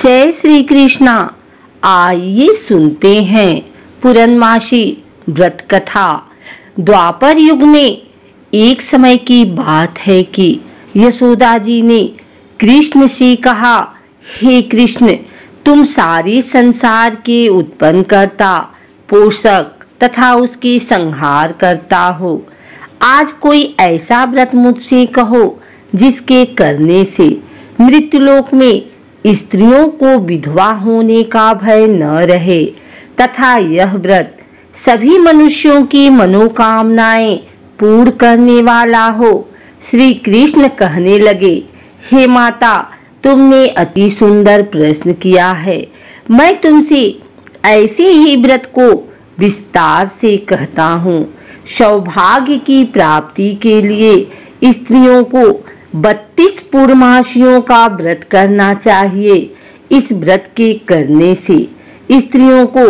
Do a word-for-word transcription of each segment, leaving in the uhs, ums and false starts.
जय श्री कृष्णा। आइए सुनते हैं पूर्णमासी व्रत कथा। द्वापर युग में एक समय की बात है कि यशोदा जी ने कृष्ण से कहा, हे कृष्ण, तुम सारे संसार के उत्पन्न करता, पोषक तथा उसके संहार करता हो। आज कोई ऐसा व्रत मुझसे कहो जिसके करने से मृत्युलोक में स्त्रियों को विधवा होने का भय न रहे तथा यह व्रत सभी मनुष्यों की मनोकामनाएं पूर्ण करने वाला हो। श्री कृष्ण कहने लगे, हे माता, तुमने अति सुंदर प्रश्न किया है। मैं तुमसे ऐसे ही व्रत को विस्तार से कहता हूँ। सौभाग्य की प्राप्ति के लिए स्त्रियों को बत्तीस पूर्णमासियों का व्रत करना चाहिए। इस व्रत के करने से स्त्रियों को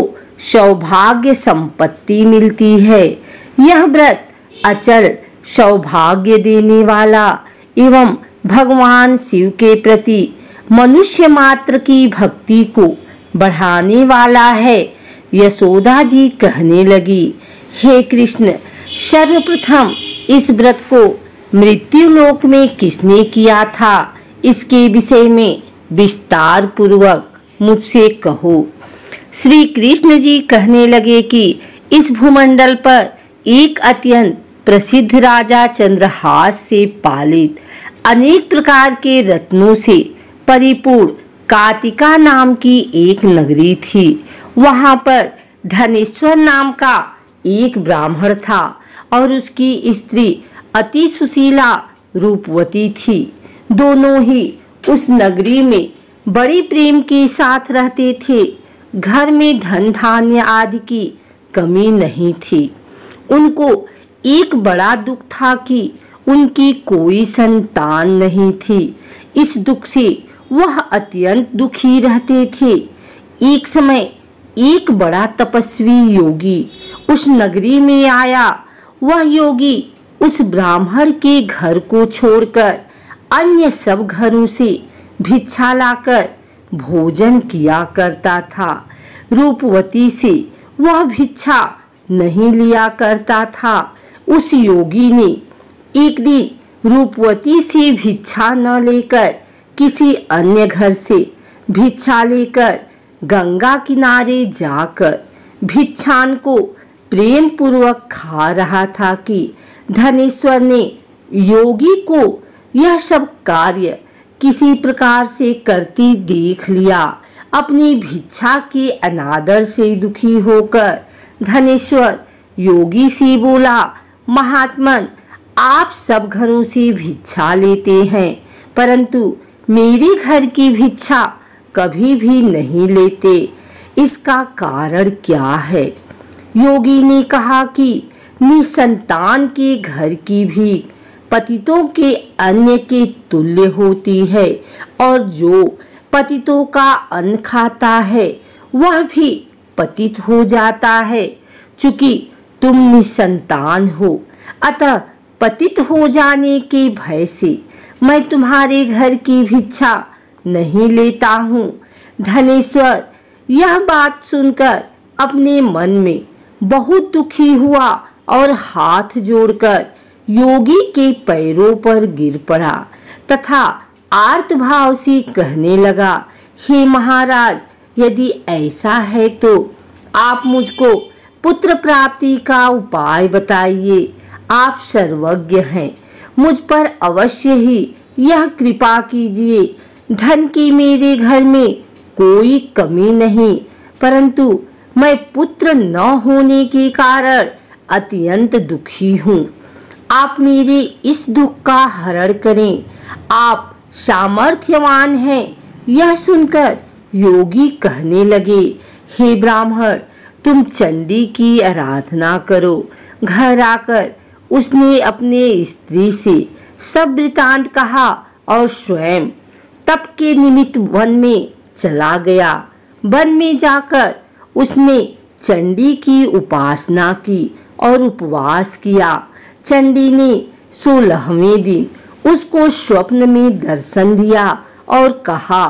सौभाग्य संपत्ति मिलती है। यह व्रत अचल सौभाग्य देने वाला एवं भगवान शिव के प्रति मनुष्य मात्र की भक्ति को बढ़ाने वाला है। यशोदा जी कहने लगी, हे कृष्ण, सर्वप्रथम इस व्रत को मृत्यु लोक में किसने किया था, इसके विषय में विस्तार पूर्वक मुझसे कहो। श्री कृष्ण जी कहने लगे कि इस भूमंडल पर एक अत्यंत प्रसिद्ध राजा चंद्रहास से पालित अनेक प्रकार के रत्नों से परिपूर्ण कातिका नाम की एक नगरी थी। वहां पर धनेश्वर नाम का एक ब्राह्मण था और उसकी स्त्री अति सुशीला रूपवती थी। दोनों ही उस नगरी में बड़े प्रेम के साथ रहते थे। घर में धन धान्य आदि की कमी नहीं थी। उनको एक बड़ा दुख था कि उनकी कोई संतान नहीं थी। इस दुख से वह अत्यंत दुखी रहते थे। एक समय एक बड़ा तपस्वी योगी उस नगरी में आया। वह योगी उस ब्राह्मण के घर को छोड़कर अन्य सब घरों से भिक्षा लाकर भोजन किया करता था। रूपवती से वह भिक्षा नहीं लिया करता था। उस योगी ने एक दिन रूपवती से भिक्षा न लेकर किसी अन्य घर से भिक्षा लेकर गंगा किनारे जाकर भिक्षान को प्रेम पूर्वक खा रहा था कि धनेश्वर ने योगी को यह सब कार्य किसी प्रकार से करती देख लिया। अपनी भिक्षा के अनादर से दुखी होकर धनेश्वर योगी से बोला, महात्मन, आप सब घरों से भिक्षा लेते हैं परंतु मेरे घर की भिक्षा कभी भी नहीं लेते। इसका कारण क्या है? योगी ने कहा कि निसंतान के घर की भीख पतितों के अन्न के तुल्य होती है और जो पतितों का अन्न खाता है वह भी पतित हो जाता है। चूंकि तुम निसंतान हो, अतः पतित हो जाने के भय से मैं तुम्हारे घर की भिक्षा नहीं लेता हूँ। धनेश्वर यह बात सुनकर अपने मन में बहुत दुखी हुआ और हाथ जोड़कर योगी के पैरों पर गिर पड़ा तथा आर्त भाव से कहने लगा, हे महाराज, यदि ऐसा है तो आप मुझको पुत्र प्राप्ति का उपाय बताइए। आप सर्वज्ञ हैं, मुझ पर अवश्य ही यह कृपा कीजिए। धन की मेरे घर में कोई कमी नहीं, परंतु मैं पुत्र न होने के कारण अत्यंत दुखी हूँ। आप मेरे इस दुख का हरण करें। आप सामर्थ्यवान हैं। यह सुनकर योगी कहने लगे, हे ब्राह्मण, तुम चंडी की आराधना करो। घर आकर उसने अपने स्त्री से सब वृतांत कहा और स्वयं तप के निमित्त वन में चला गया। वन में जाकर उसने चंडी की उपासना की और उपवास किया। चंडी ने सोलहवें दिन उसको स्वप्न में दर्शन दिया और कहा,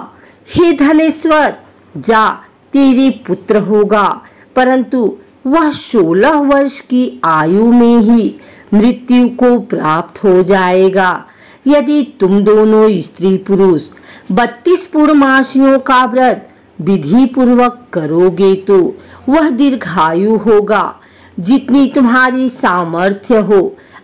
हे धनेश्वर, जा, तेरे पुत्र होगा, परंतु वह सोलह वर्ष की आयु में ही मृत्यु को प्राप्त हो जाएगा। यदि तुम दोनों स्त्री पुरुष बत्तीस पूर्णमासियों का व्रत विधि पूर्वक करोगे तो वह दीर्घायु होगा। जितनी तुम्हारी सामर्थ्य हो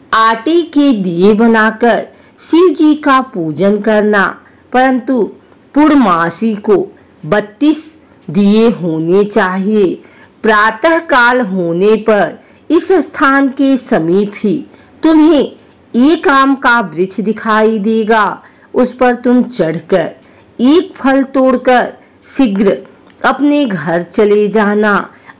आटे के दिए बनाकर शिव जी का पूजन करना, परंतु पूर्णमासी को बत्तीस दिए होने चाहिए। प्रातः काल होने पर इस स्थान के समीप ही तुम्हें एक आम का वृक्ष दिखाई देगा। उस पर तुम चढ़कर एक फल तोड़कर शीघ्र अपने घर चले जाना।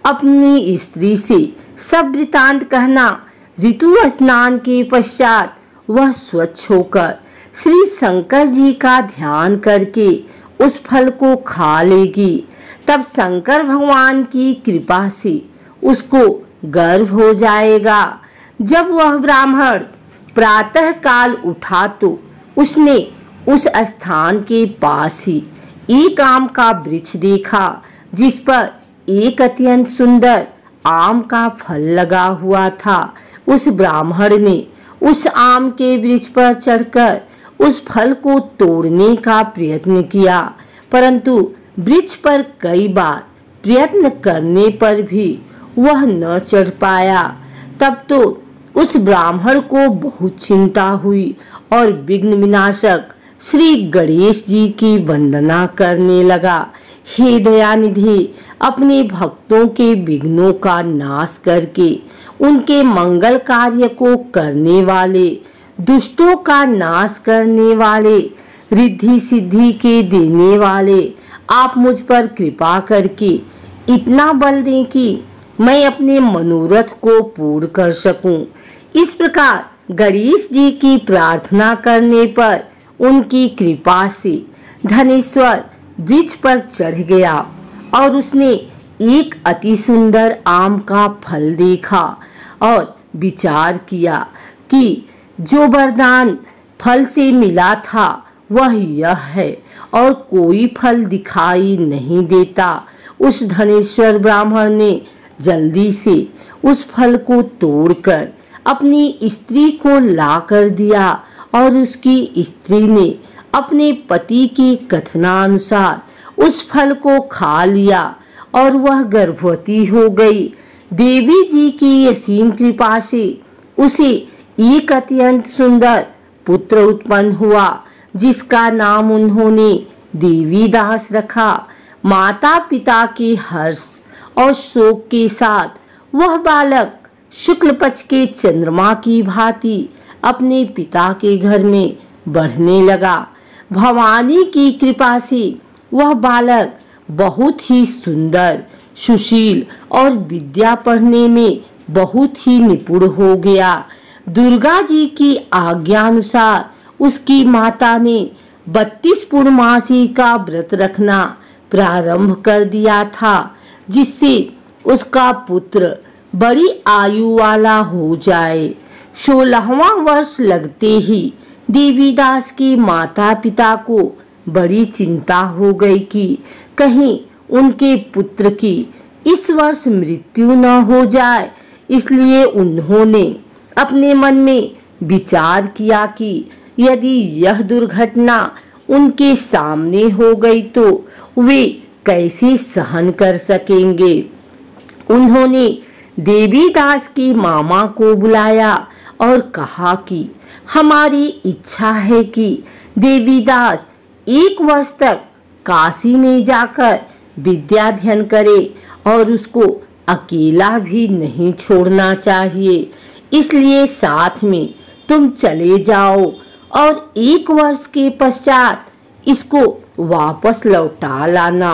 अपनी स्त्री से सब वृतांत कहना। ऋतु स्नान के पश्चात वह स्वच्छ होकर श्री शंकर जी का ध्यान करके उस फल को खा लेगी। तब शंकर भगवान की कृपा से उसको गर्भ हो जाएगा। जब वह ब्राह्मण प्रातः काल उठा तो उसने उस स्थान के पास ही एक आम का वृक्ष देखा, जिस पर एक अत्यंत सुंदर आम का फल लगा हुआ था। उस ब्राह्मण ने उस आम के वृक्ष पर चढ़कर उस फल को तोड़ने का प्रयत्न किया, परंतु वृक्ष पर कई बार प्रयत्न करने पर भी वह न चढ़ पाया। तब तो उस ब्राह्मण को बहुत चिंता हुई और विघ्न विनाशक श्री गणेश जी की वंदना करने लगा। हे दयानिधि, अपने भक्तों के विघ्नों का नाश करके उनके मंगल कार्य को करने वाले, दुष्टों का नाश करने वाले, रिद्धि सिद्धि के देने वाले, आप मुझ पर कृपा करके इतना बल दें कि मैं अपने मनोरथ को पूर्ण कर सकूं। इस प्रकार गणेश जी की प्रार्थना करने पर उनकी कृपा से धनेश्वर वृक्ष पर चढ़ गया और उसने एक अति सुंदर आम का फल देखा और विचार किया कि जो वरदान फल से मिला था वह यह है और कोई फल दिखाई नहीं देता। उस धनेश्वर ब्राह्मण ने जल्दी से उस फल को तोड़कर अपनी स्त्री को ला कर दिया और उसकी स्त्री ने अपने पति के कथनानुसार उस फल को खा लिया और वह गर्भवती हो गई। देवी जी की असीम कृपा से उसे एक अत्यंत सुंदर पुत्र उत्पन्न हुआ, जिसका नाम उन्होंने देवीदास रखा। माता पिता के हर्ष और शोक के साथ वह बालक शुक्ल पक्ष के चंद्रमा की भांति अपने पिता के घर में बढ़ने लगा। भवानी की कृपा से वह बालक बहुत ही सुंदर, सुशील और विद्या पढ़ने में बहुत ही निपुण हो गया। दुर्गा जी की आज्ञानुसार उसकी माता ने बत्तीस पूर्णमासी का व्रत रखना प्रारंभ कर दिया था, जिससे उसका पुत्र बड़ी आयु वाला हो जाए। सोलहवां वर्ष लगते ही देवीदास के माता पिता को बड़ी चिंता हो गई कि कहीं उनके पुत्र की इस वर्ष मृत्यु न हो जाए। इसलिए उन्होंने अपने मन में विचार किया कि यदि यह दुर्घटना उनके सामने हो गई तो वे कैसे सहन कर सकेंगे। उन्होंने देवीदास की मामा को बुलाया और कहा कि हमारी इच्छा है कि देवीदास एक वर्ष तक काशी में जाकर विद्या अध्ययन करे और उसको अकेला भी नहीं छोड़ना चाहिए। इसलिए साथ में तुम चले जाओ और एक वर्ष के पश्चात इसको वापस लौटा लाना।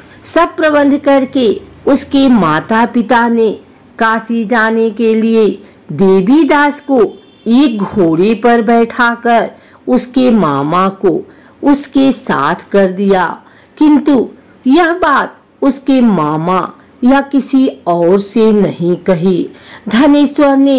सब प्रबंध करके उसके माता पिता ने काशी जाने के लिए देवीदास को एक घोड़े पर बैठाकर उसके मामा को उसके साथ कर दिया, किंतु यह बात उसके मामा या किसी और से नहीं कही। धनेश्वर ने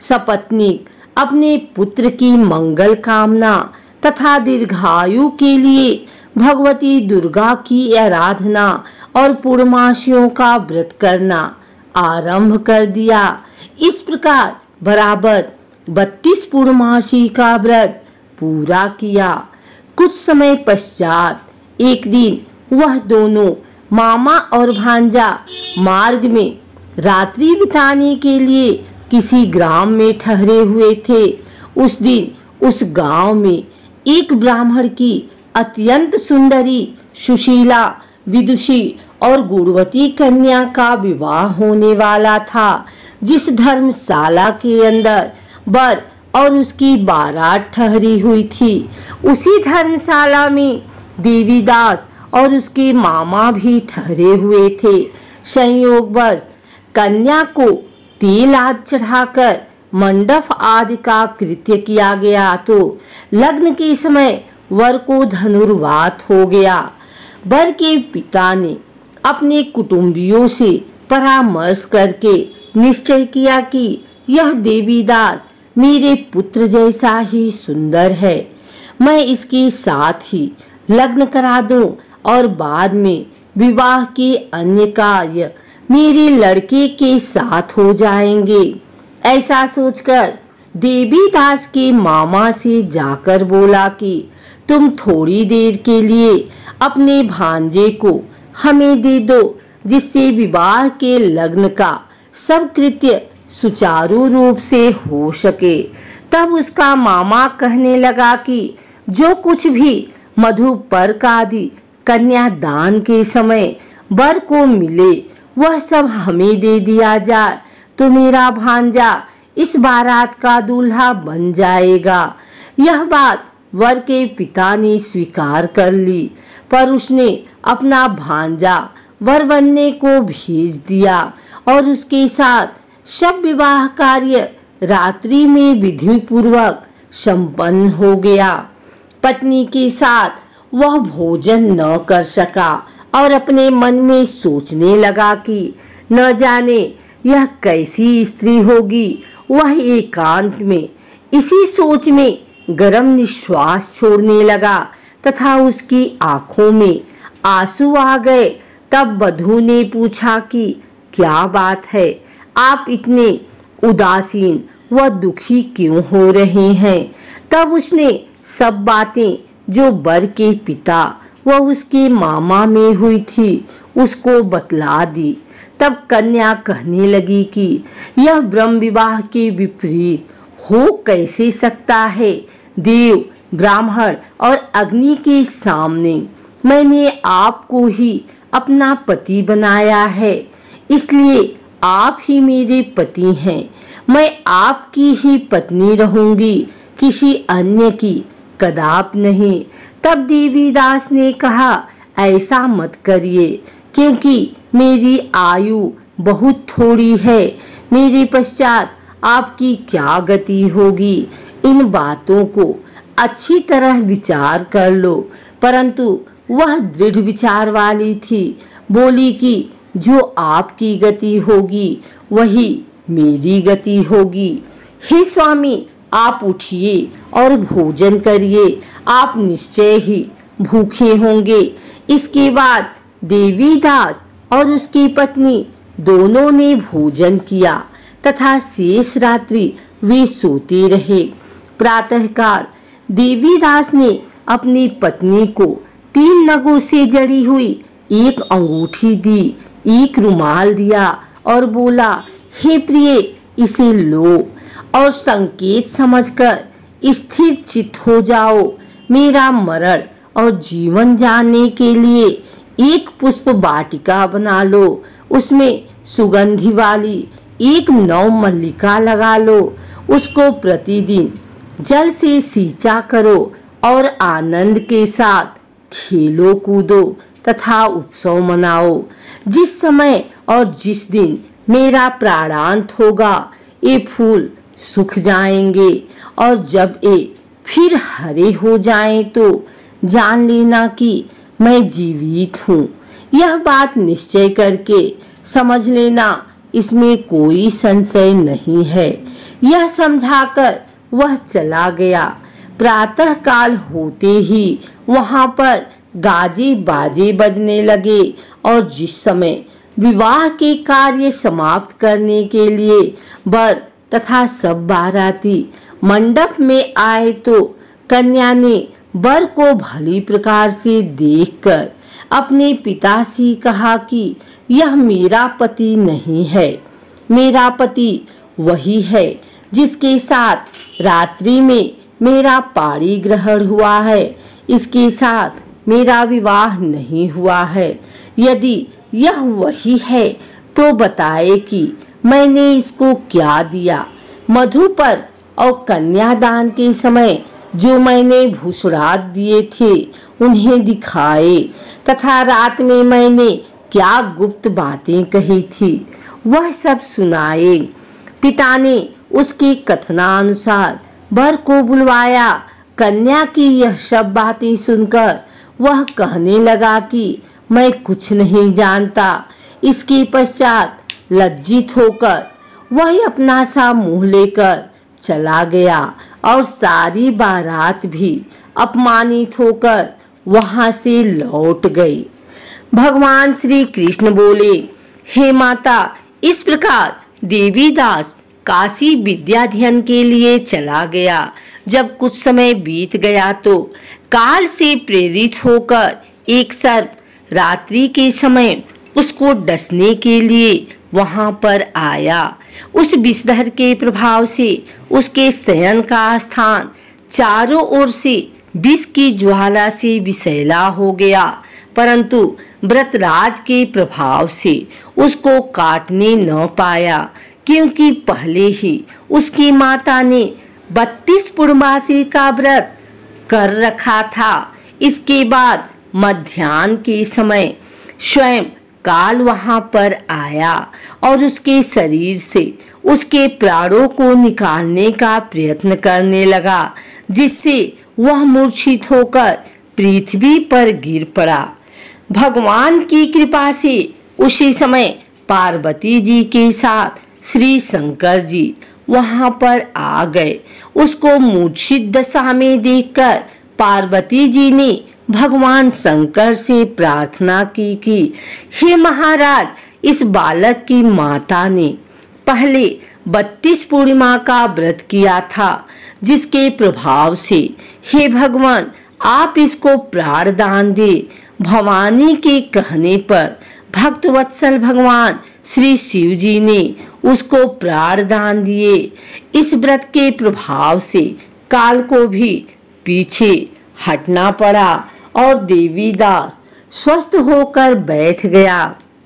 सपत्नीक अपने पुत्र की मंगल कामना तथा दीर्घायु के लिए भगवती दुर्गा की आराधना और पूर्णमासियों का व्रत करना आरंभ कर दिया। इस प्रकार बराबर बत्तीस पूर्णमासी का व्रत पूरा किया। कुछ समय पश्चात एक दिन वह दोनों मामा और भांजा मार्ग में रात्रि बिताने के लिए किसी ग्राम में ठहरे हुए थे। उस दिन उस गांव में एक ब्राह्मण की अत्यंत सुंदरी, सुशीला, विदुषी और गुणवती कन्या का विवाह होने वाला था। जिस धर्मशाला के अंदर वर और उसकी बारात ठहरी हुई थी, उसी धर्मशाला में देवीदास और उसके मामा भी ठहरे हुए थे। संयोगवश कन्या को तेल आदि चढ़ाकर मंडप आदि का कृत्य किया गया तो लग्न के समय वर को धनुर्वात हो गया। वर के पिता ने अपने कुटुंबियों से परामर्श करके निश्चय किया कि यह देवीदास मेरे पुत्र जैसा ही सुंदर है, मैं इसके साथ ही लग्न करा दूं और बाद में विवाह के अन्य कार्य मेरे लड़के के साथ हो जाएंगे। ऐसा सोचकर देवीदास के मामा से जाकर बोला कि तुम थोड़ी देर के लिए अपने भांजे को हमें दे दो, जिससे विवाह के लग्न का सब कृत्य सुचारू रूप से हो सके। तब उसका मामा कहने लगा कि जो कुछ भी मधुपर्क आदि कन्यादान के समय वर को मिले वह सब हमें दे दिया जाए तो मेरा भांजा इस बारात का दूल्हा बन जाएगा। यह बात वर के पिता ने स्वीकार कर ली, पर उसने अपना भांजा वर बनने को भेज दिया और उसके साथ सब विवाह कार्य रात्रि में विधि पूर्वक संपन्न हो गया। पत्नी के साथ वह भोजन न कर सका और अपने मन में सोचने लगा कि न जाने यह कैसी स्त्री होगी। वह एकांत में इसी सोच में गरम निश्वास छोड़ने लगा तथा उसकी आंखों में आंसू आ गए। तब वधू ने पूछा कि क्या बात है, आप इतने उदासीन व दुखी क्यों हो रहे हैं। तब उसने सब बातें जो वर के पिता व उसके मामा में हुई थी उसको बतला दी। तब कन्या कहने लगी कि यह ब्रह्म विवाह के विपरीत हो कैसे सकता है। देव, ब्राह्मण और अग्नि के सामने मैंने आपको ही अपना पति बनाया है, इसलिए आप ही मेरे पति हैं। मैं आपकी ही पत्नी रहूंगी, किसी अन्य की कदाप नहीं। तब देवीदास ने कहा, ऐसा मत करिए, क्योंकि मेरी आयु बहुत थोड़ी है। मेरे पश्चात आपकी क्या गति होगी। इन बातों को अच्छी तरह विचार कर लो। परंतु वह दृढ़ विचार वाली थी, बोली कि जो आपकी गति होगी वही मेरी गति होगी। हे स्वामी, आप उठिए और भोजन करिए, आप निश्चय ही भूखे होंगे। इसके बाद देवीदास और उसकी पत्नी दोनों ने भोजन किया तथा शेष रात्रि वे सोते रहे। प्रातःकाल देवीदास ने अपनी पत्नी को तीन नगों से जड़ी हुई एक अंगूठी दी, एक रुमाल दिया और बोला, हे प्रिय, इसे लो और संकेत समझकर स्थिर चित्त हो जाओ। मेरा मरण और जीवन जानने के लिए एक पुष्प वाटिका बना लो, उसमें सुगंधि वाली एक नव मल्लिका लगा लो। उसको प्रतिदिन जल से सींचा करो और आनंद के साथ खेलो कूदो तथा उत्सव मनाओ। जिस समय और जिस दिन मेरा प्राणांत होगा ये फूल सूख जाएंगे और जब ये फिर हरे हो जाएं तो जान लेना कि मैं जीवित हूँ। यह बात निश्चय करके समझ लेना, इसमें कोई संशय नहीं है। यह समझाकर वह चला गया। प्रातः काल होते ही वहां पर गाजे बाजे बजने लगे और जिस समय विवाह के कार्य समाप्त करने के लिए वर तथा सब बाराती मंडप में आए तो कन्या ने वर को भली प्रकार से देखकर अपने पिता से कहा कि यह मेरा पति नहीं है, मेरा पति वही है जिसके साथ रात्रि में मेरा पाणी ग्रहण हुआ है, इसके साथ मेरा विवाह नहीं हुआ है। यदि यह वही है तो बताए कि मैंने इसको क्या दिया। मधु पर और कन्यादान के समय जो मैंने भूषणार्थ दिए थे उन्हें दिखाए तथा रात में मैंने क्या गुप्त बातें कही थी वह सब सुनाए। पिता ने उसके कथनानुसार वर को बुलवाया। कन्या की यह सब बातें सुनकर वह कहने लगा कि मैं कुछ नहीं जानता। इसके पश्चात लज्जित होकर वह अपना सा मुंह लेकर चला गया और सारी बारात भी अपमानित होकर वहां से लौट गई। भगवान श्री कृष्ण बोले, हे माता, इस प्रकार देवीदास काशी विद्याध्ययन के लिए चला गया। जब कुछ समय बीत गया तो काल से प्रेरित होकर एक सर्प रात्रि के समय उसको डसने के लिए वहां पर आया। उस विषधर के प्रभाव से उसके शयन का स्थान चारों ओर से विष की ज्वाला से विषैला हो गया, परंतु व्रतराज के प्रभाव से उसको काटने न पाया, क्योंकि पहले ही उसकी माता ने बत्तीस पूर्णमासी का व्रत कर रखा था। इसके बाद मध्याह्न के समय स्वयं काल वहां पर आया और उसके शरीर से उसके प्राणों को निकालने का प्रयत्न करने लगा, जिससे वह मूर्छित होकर पृथ्वी पर गिर पड़ा। भगवान की कृपा से उसी समय पार्वती जी के साथ श्री शंकर जी वहां पर आ गए। उसको मूर्छित दशा में देखकर पार्वती जी ने भगवान शंकर से प्रार्थना की कि हे महाराज, इस बालक की माता ने पहले बत्तीस पूर्णिमा का व्रत किया था, जिसके प्रभाव से हे भगवान आप इसको प्राण दान दे। भवानी के कहने पर भक्तवत्सल भगवान श्री शिव जी ने उसको प्राण दान दिए। इस व्रत के प्रभाव से काल को भी पीछे हटना पड़ा और देवीदास स्वस्थ होकर बैठ गया।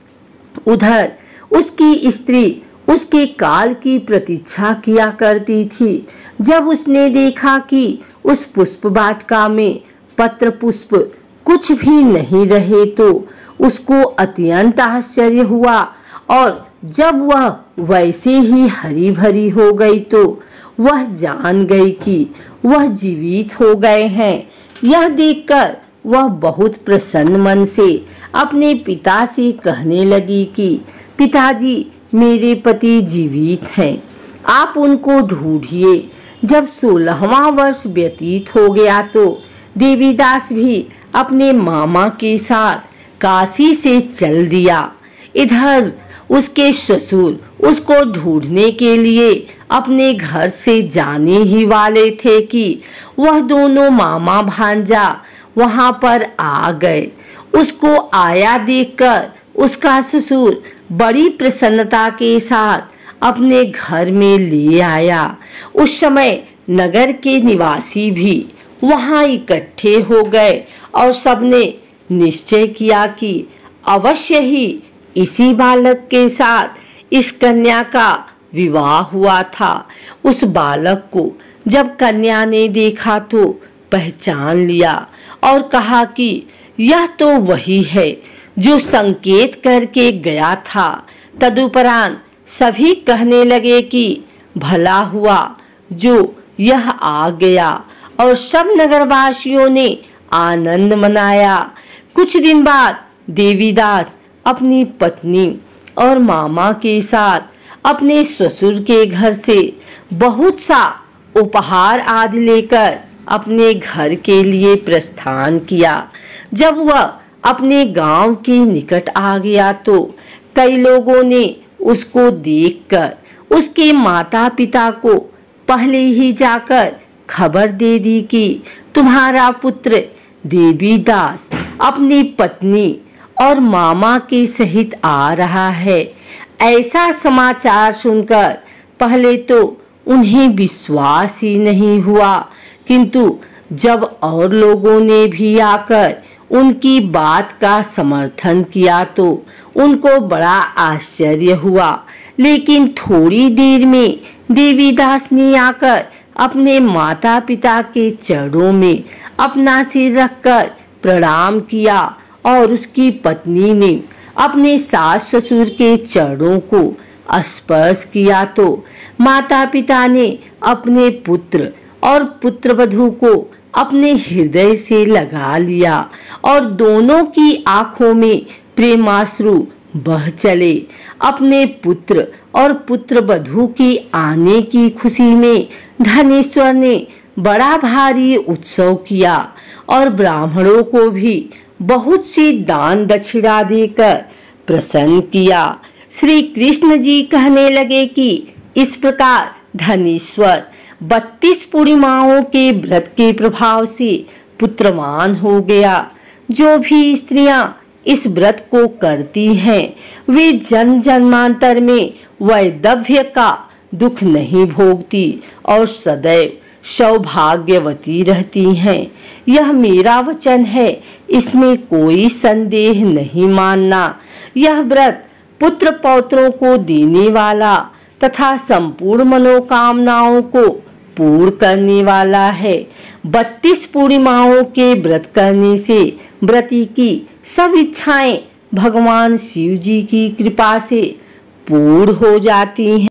उधर उसकी स्त्री उसके काल की प्रतीक्षा किया करती थी। जब उसने देखा कि उस पुष्प वाटिका में पत्र पुष्प कुछ भी नहीं रहे तो उसको अत्यंत आश्चर्य हुआ, और जब वह वैसे ही हरी भरी हो गई तो वह जान गई कि वह जीवित हो गए हैं। यह देखकर वह बहुत प्रसन्न मन से अपने पिता से कहने लगी कि पिताजी, मेरे पति जीवित हैं, आप उनको ढूंढिए। जब सोलहवां वर्ष व्यतीत हो गया तो देवीदास भी अपने मामा के साथ काशी से चल दिया। इधर उसके ससुर उसको ढूंढने के लिए अपने घर से जाने ही वाले थे कि वह दोनों मामा भांजा वहां पर आ गए। उसको आया देखकर उसका ससुर बड़ी प्रसन्नता के साथ अपने घर में ले आया। उस समय नगर के निवासी भी वहां इकट्ठे हो गए और सबने निश्चय किया कि अवश्य ही इसी बालक के साथ इस कन्या का विवाह हुआ था। उस बालक को जब कन्या ने देखा तो पहचान लिया और कहा कि यह तो वही है जो संकेत करके गया था। तदुपरांत सभी कहने लगे कि भला हुआ जो यह आ गया, और सब नगरवासियों ने आनंद मनाया। कुछ दिन बाद देवीदास अपनी पत्नी और मामा के साथ अपने ससुर के घर से बहुत सा उपहार आदि लेकर अपने घर के लिए प्रस्थान किया। जब वह अपने गांव के निकट आ गया तो कई लोगों ने उसको देखकर उसके माता पिता को पहले ही जाकर खबर दे दी कि तुम्हारा पुत्र देवीदास अपनी पत्नी और मामा के सहित आ रहा है। ऐसा समाचार सुनकर पहले तो उन्हें विश्वास ही नहीं हुआ, किंतु जब और लोगों ने भी आकर उनकी बात का समर्थन किया तो उनको बड़ा आश्चर्य हुआ। लेकिन थोड़ी देर में देवीदास ने आकर अपने माता पिता के चरणों में अपना सिर रखकर प्रणाम किया और उसकी पत्नी ने अपने सास ससुर के चरणों को स्पर्श किया तो माता पिता ने अपने पुत्र और पुत्रवधू को अपने हृदय से लगा लिया और दोनों की आंखों में प्रेमाश्रु बह चले। अपने पुत्र और पुत्रवधू के आने की खुशी में धनेश्वर ने बड़ा भारी उत्सव किया और ब्राह्मणों को भी बहुत सी दान दक्षिणा देकर प्रसन्न किया। श्री कृष्ण जी कहने लगे कि इस प्रकार धनेश्वर बत्तीस पूर्णिमाओं के व्रत के प्रभाव से पुत्रवान हो गया। जो भी स्त्रियां इस व्रत को करती हैं वे जन्म जन्मांतर में वैधव्य का दुख नहीं भोगती और सदैव सौभाग्यवती रहती हैं। यह मेरा वचन है, इसमें कोई संदेह नहीं मानना। यह व्रत पुत्र पौत्रों को देने वाला तथा संपूर्ण मनोकामनाओं को पूर्ण करने वाला है। बत्तीस पूर्णिमाओं के व्रत करने से व्रती की सब इच्छाएं भगवान शिव जी की कृपा से पूर्ण हो जाती हैं।